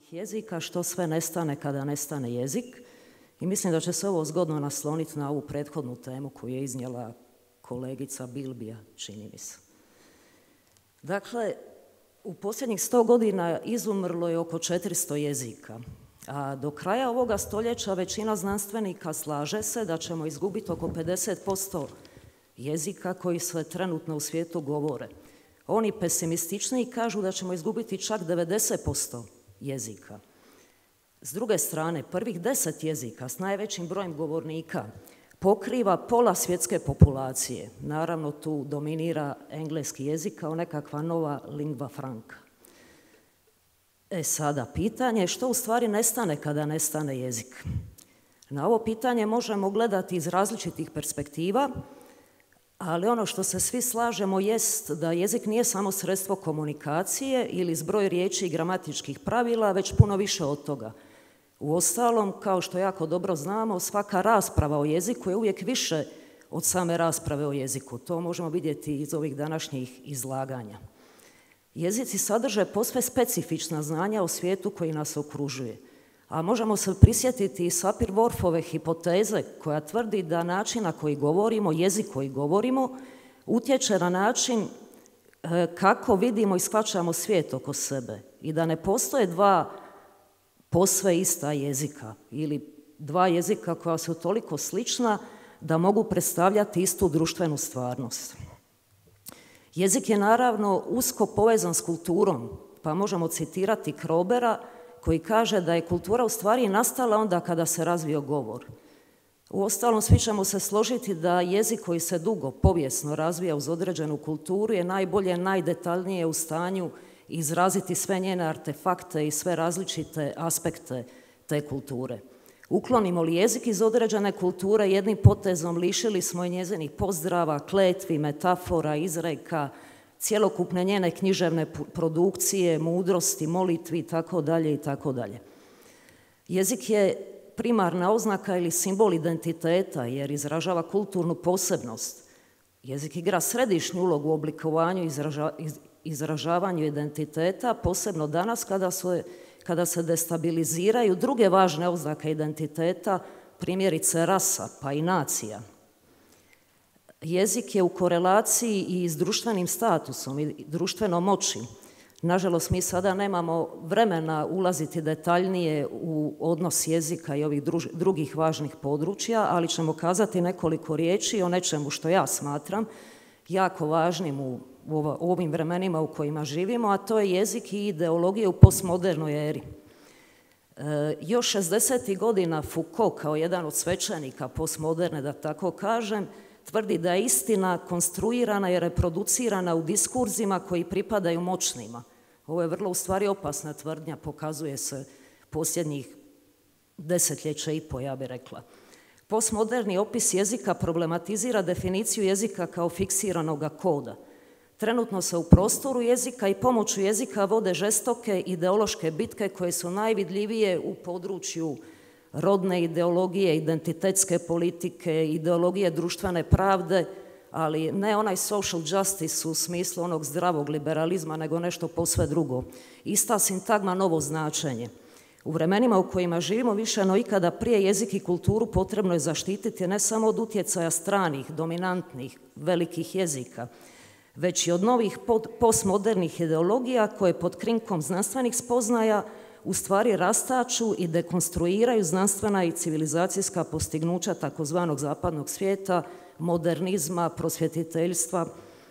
malih jezika, što sve nestane kada nestane jezik. I mislim da će se ovo zgodno nasloniti na ovu prethodnu temu koju je iznijela kolegica Bilbija, čini mi se. Dakle, u posljednjih 100 godina izumrlo je oko 400 jezika, a do kraja ovoga stoljeća većina znanstvenika slaže se da ćemo izgubiti oko 50% jezika koji se trenutno u svijetu govore. Oni pesimističniji kažu da ćemo izgubiti čak 90% jezika. S druge strane, prvih 10 jezika s najvećim brojem govornika pokriva pola svjetske populacije. Naravno, tu dominira engleski jezik kao nekakva nova lingva franca. Sada, pitanje je što u stvari nestane kada nestane jezik. Na ovo pitanje možemo gledati iz različitih perspektiva, ali ono što se svi slažemo jest da jezik nije samo sredstvo komunikacije ili zbroj riječi i gramatičkih pravila, već puno više od toga. Uostalom, kao što jako dobro znamo, svaka rasprava o jeziku je uvijek više od same rasprave o jeziku. To možemo vidjeti iz ovih današnjih izlaganja. Jezici sadrže posve specifična znanja o svijetu koji nas okružuje. A možemo se prisjetiti i Sapir-Whorfove hipoteze koja tvrdi da način na koji govorimo, jezik koji govorimo, utječe na način kako vidimo i shvaćamo svijet oko sebe i da ne postoje dva posve ista jezika ili dva jezika koja su toliko slična da mogu predstavljati istu društvenu stvarnost. Jezik je naravno usko povezan s kulturom, pa možemo citirati Krobera koji kaže da je kultura u stvari nastala onda kada se razvio govor. Uostalom, svi ćemo se složiti da jezik koji se dugo povijesno razvija uz određenu kulturu je najbolje, najdetaljnije u stanju izraziti sve njene artefakte i sve različite aspekte te kulture. Uklonimo li jezik iz određene kulture, jednim potezom lišili smo je njezinih pozdrava, kletvi, metafora, izreka, cjelokupne njene književne produkcije, mudrosti, molitvi itd. itd. Jezik je primarna oznaka ili simbol identiteta jer izražava kulturnu posebnost. Jezik igra središnju ulogu u oblikovanju i izražavanju identiteta, posebno danas kada se destabiliziraju druge važne oznake identiteta, primjerice rasa pa i nacija. Jezik je u korelaciji i s društvenim statusom i društvenom moći. Nažalost, mi sada nemamo vremena ulaziti detaljnije u odnos jezika i ovih drugih važnih područja, ali ćemo kazati nekoliko riječi o nečemu što ja smatram jako važnim u ovim vremenima u kojima živimo, a to je jezik i ideologija u postmodernoj eri. Još 60. godina Foucault, kao jedan od svećenika postmoderne, da tako kažem, tvrdi da je istina konstruirana i reproducirana u diskurzima koji pripadaju moćnima. Ovo je vrlo u stvari opasna tvrdnja, pokazuje se posljednjih desetljeća i po, ja bih rekla. Postmoderni opis jezika problematizira definiciju jezika kao fiksiranoga koda. Trenutno se u prostoru jezika i pomoću jezika vode žestoke ideološke bitke koje su najvidljivije u području rodne ideologije, identitetske politike, ideologije društvene pravde, ali ne onaj social justice u smislu onog zdravog liberalizma, nego nešto posve drugo. Ista sintagma, novo značenje. U vremenima u kojima živimo više no ikada prije jezik i kulturu potrebno je zaštititi ne samo od utjecaja stranih, dominantnih, velikih jezika, već i od novih postmodernih ideologija koje pod krinkom znanstvenih spoznaja u stvari rastaču i dekonstruiraju znanstvena i civilizacijska postignuća takozvanog zapadnog svijeta, modernizma, prosvjetiteljstva,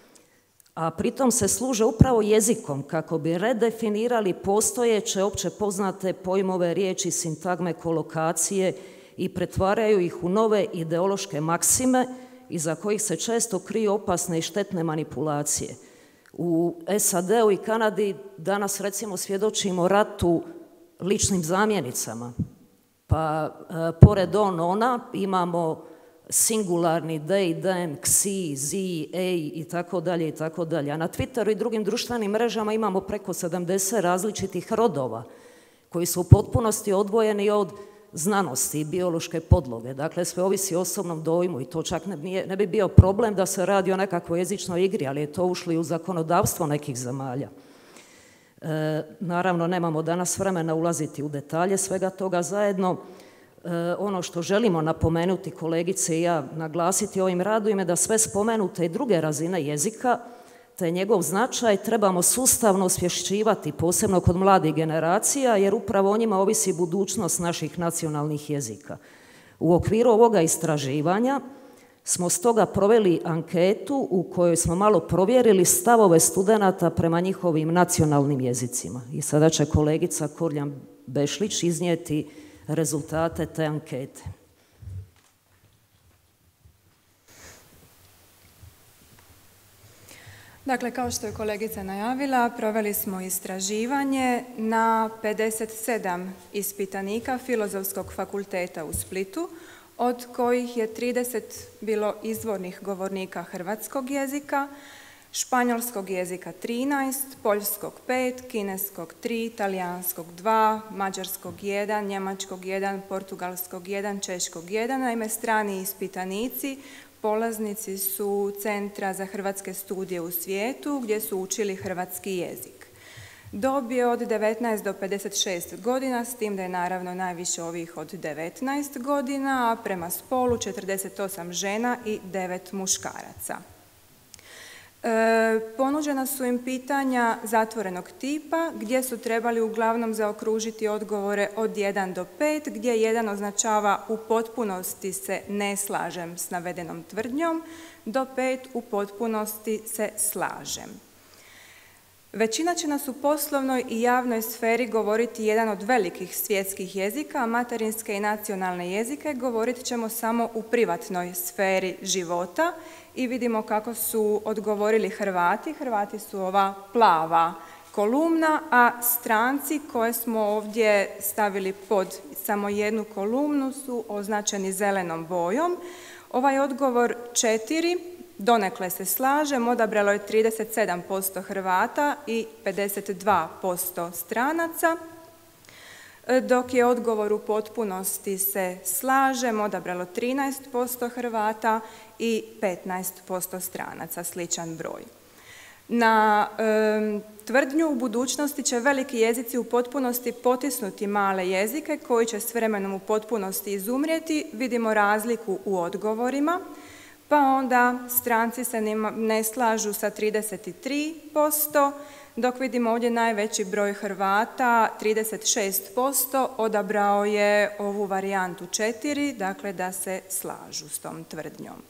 a pritom se služe upravo jezikom kako bi redefinirali postojeće opće poznate pojmove, riječi, sintagme, kolokacije i pretvaraju ih u nove ideološke maksime iza kojih se često kriju opasne i štetne manipulacije. U SAD-u i Kanadi danas recimo svjedočimo ratu ličnim zamjenicama, pa pored on, ona imamo singularni they, them, ksi, zi, ej i tako dalje i tako dalje. A na Twitteru i drugim društvenim mrežama imamo preko 70 različitih rodova koji su u potpunosti odvojeni od znanosti i biološke podloge. Dakle, sve ovisi o osobnom dojmu i to čak ne bi bio problem da se radi o nekakvoj jezičnoj igri, ali je to ušlo i u zakonodavstvo nekih zemalja. Naravno, nemamo danas vremena ulaziti u detalje svega toga zajedno. Ono što želimo napomenuti, kolegice i ja, naglasiti ovim radovima je da sve spomenute i druge razine jezika, te njegov značaj trebamo sustavno osvješćivati, posebno kod mladih generacija, jer upravo o njima ovisi budućnost naših nacionalnih jezika. U okviru ovoga istraživanja smo stoga proveli anketu u kojoj smo malo provjerili stavove studenata prema njihovim nacionalnim jezicima. I sada će kolegica Korljan Bešlić iznijeti rezultate te ankete. Dakle, kao što je kolegica najavila, proveli smo istraživanje na 57 ispitanika Filozofskog fakulteta u Splitu, od kojih je 30 bilo izvornih govornika hrvatskog jezika, španjolskog jezika 13, poljskog 5, kineskog 3, talijanskog 2, mađarskog 1, njemačkog 1, portugalskog 1, češkog 1. Naime, strani ispitanici polaznici su Centra za hrvatske studije u svijetu gdje su učili hrvatski jezik. Dob je od 19 do 56 godina, s tim da je naravno najviše ovih od 19 godina, a prema spolu 48 žena i 9 muškaraca. Ponuđena su im pitanja zatvorenog tipa gdje su trebali uglavnom zaokružiti odgovore od 1 do 5, gdje 1 označava u potpunosti se ne slažem s navedenom tvrdnjom, do 5 u potpunosti se slažem. Većina će nas u poslovnoj i javnoj sferi govoriti jedan od velikih svjetskih jezika, a materinske i nacionalne jezike govorit ćemo samo u privatnoj sferi života i vidimo kako su odgovorili Hrvati. Hrvati su ova plava kolumna, a stranci koje smo ovdje stavili pod samo jednu kolumnu su označeni zelenom bojom. Ovaj odgovor 4, donekle se slažem, odabralo je 37% Hrvata i 52% stranaca, dok je odgovor u potpunosti se slažem odabralo 13% Hrvata i 15% stranaca, sličan broj. Na tvrdnju u budućnosti će veliki jezici u potpunosti potisnuti male jezike koji će s vremenom u potpunosti izumrijeti. Vidimo razliku u odgovorima. Pa onda stranci se ne slažu sa 33%, dok vidimo ovdje najveći broj Hrvata, 36%, odabrao je ovu varijantu 4, dakle da se slažu s tom tvrdnjom.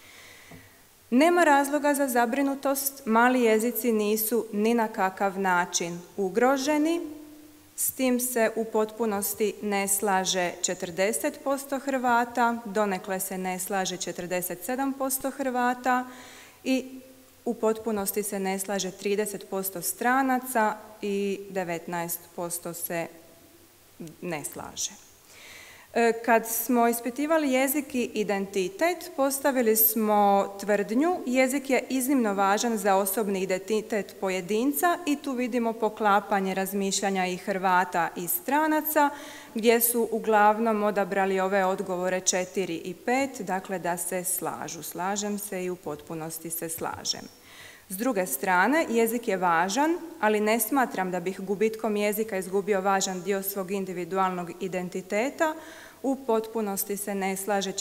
Nema razloga za zabrinutost, mali jezici nisu ni na kakav način ugroženi. S tim se u potpunosti ne slaže 40% Hrvata, donekle se ne slaže 47% Hrvata i u potpunosti se ne slaže 30% stranaca i 19% se ne slaže. Kad smo ispitivali jezik i identitet, postavili smo tvrdnju jezik je iznimno važan za osobni identitet pojedinca i tu vidimo poklapanje razmišljanja i Hrvata i stranaca gdje su uglavnom odabrali ove odgovore 4 i 5, dakle da se slažu. Slažem se i u potpunosti se slažem. S druge strane, jezik je važan, ali ne smatram da bih gubitkom jezika izgubio važan dio svog individualnog identiteta. U potpunosti se ne slaže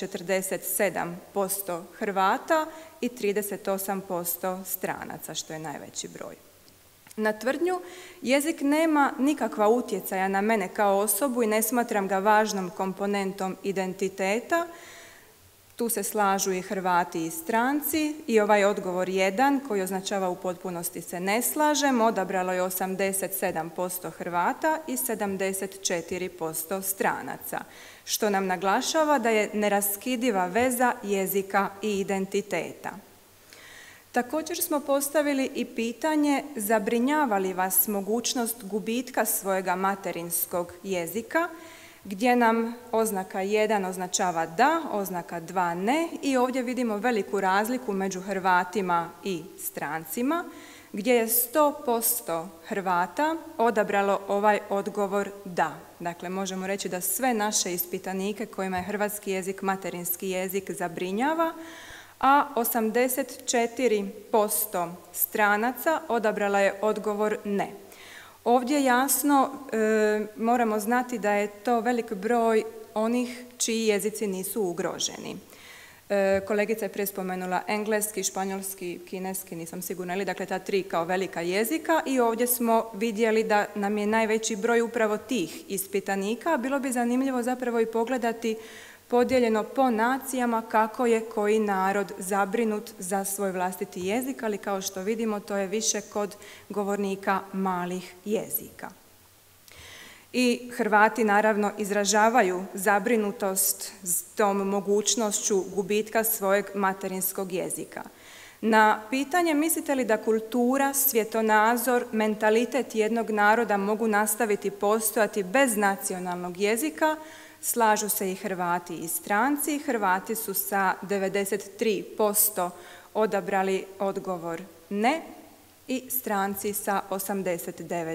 47% Hrvata i 38% stranaca, što je najveći broj. Na tvrdnju, jezik nema nikakva utjecaja na mene kao osobu i ne smatram ga važnom komponentom identiteta. Tu se slažu i Hrvati i stranci i ovaj odgovor 1 koji označava u potpunosti se ne slažem, odabralo je 87% Hrvata i 74% stranaca, što nam naglašava da je neraskidiva veza jezika i identiteta. Također smo postavili i pitanje zabrinjava li vas mogućnost gubitka svojega materinskog jezika, gdje nam oznaka 1 označava da, oznaka 2 ne i ovdje vidimo veliku razliku među Hrvatima i strancima, gdje je 100% Hrvata odabralo ovaj odgovor da. Dakle, možemo reći da sve naše ispitanike kojima je hrvatski jezik materinski jezik zabrinjava, a 84% stranaca odabrala je odgovor ne. Ovdje jasno moramo znati da je to velik broj onih čiji jezici nisu ugroženi. Kolegica je prije spomenula engleski, španjolski, kineski, nisam sigurna, ili dakle ta 3 kao velika jezika, i ovdje smo vidjeli da nam je najveći broj upravo tih ispitanika. Bilo bi zanimljivo zapravo i pogledati podijeljeno po nacijama kako je koji narod zabrinut za svoj vlastiti jezik, ali kao što vidimo to je više kod govornika malih jezika. I Hrvati naravno izražavaju zabrinutost s tom mogućnošću gubitka svojeg materinskog jezika. Na pitanje mislite li da kultura, svjetonazor, mentalitet jednog naroda mogu nastaviti postojati bez nacionalnog jezika, slažu se i Hrvati i stranci. Hrvati su sa 93% odabrali odgovor ne i stranci sa 89%.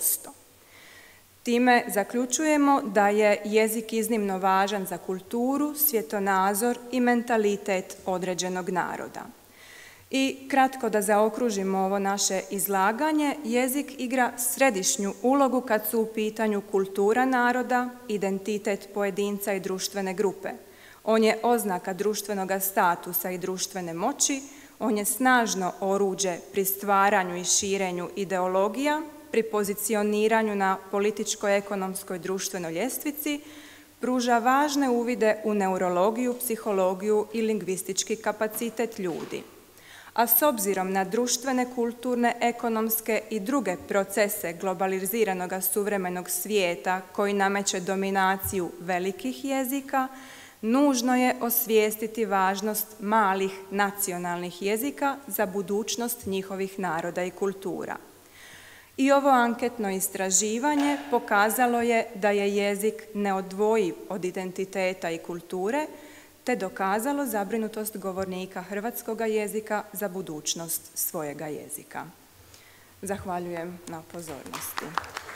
Time zaključujemo da je jezik iznimno važan za kulturu, svjetonazor i mentalitet određenog naroda. I kratko da zaokružimo ovo naše izlaganje, jezik igra središnju ulogu kad su u pitanju kultura naroda, identitet pojedinca i društvene grupe. On je oznaka društvenog statusa i društvene moći, on je snažno oruđe pri stvaranju i širenju ideologija, pri pozicioniranju na političkoj, ekonomskoj, društvenoj ljestvici, pruža važne uvide u neurologiju, psihologiju i lingvistički kapacitet ljudi. A s obzirom na društvene, kulturne, ekonomske i druge procese globaliziranog suvremenog svijeta koji nameće dominaciju velikih jezika, nužno je osvijestiti važnost malih nacionalnih jezika za budućnost njihovih naroda i kultura. I ovo anketno istraživanje pokazalo je da je jezik neodvojiv od identiteta i kulture, te dokazalo zabrinutost govornika hrvatskoga jezika za budućnost svojega jezika. Zahvaljujem na pozornosti.